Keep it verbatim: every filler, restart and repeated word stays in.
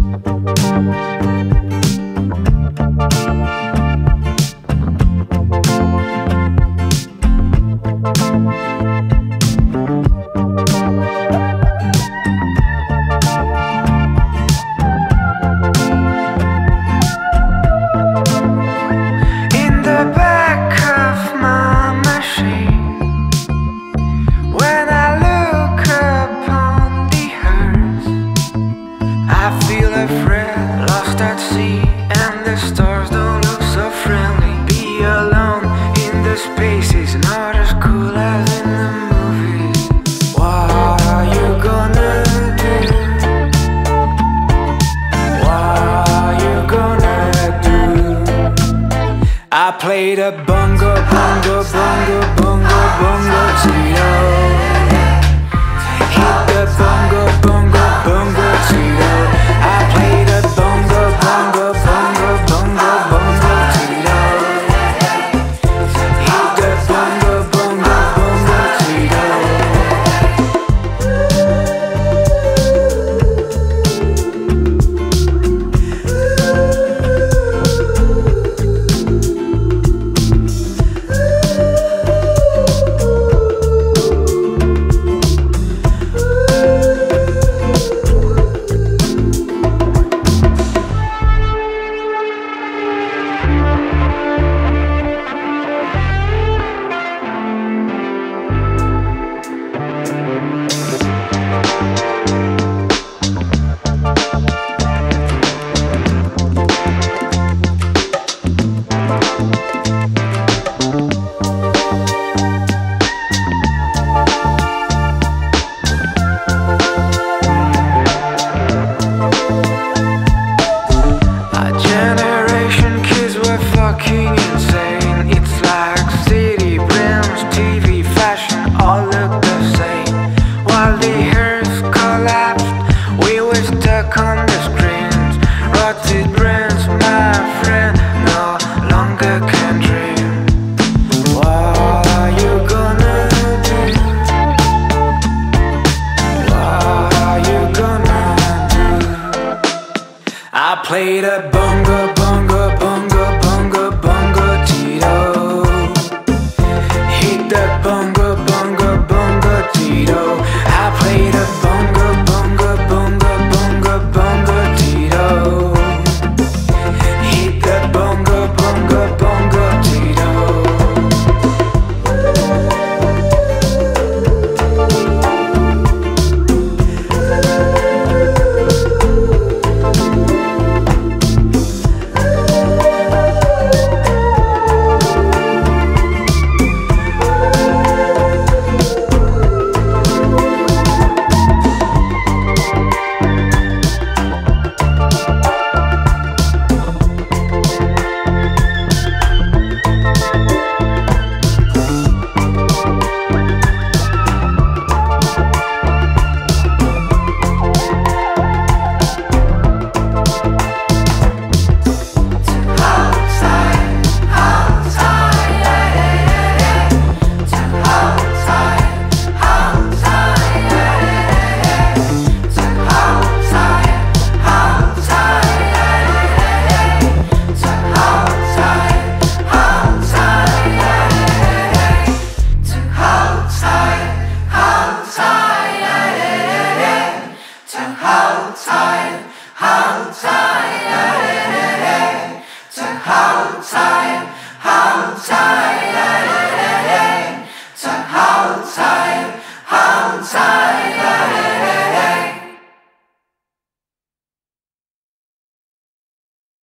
I played a bongo, bongo, bongo, bongo, bongo Tito. Hit the bongo, bongo, bongo Tito. I played a bongo, bongo, bongo, bongo, bongo Tito. Hit the bongo, bongo, bongo Tito. I played a bongo, bongo, bongo, bongo, bongo Tito. Hit the bongo, bongo, bongo Tito. I played a bongo, bongo, bongo, bongo, bongo Tito. Hit the bongo, bongo, bongo Tito. Hold tight, hold tight.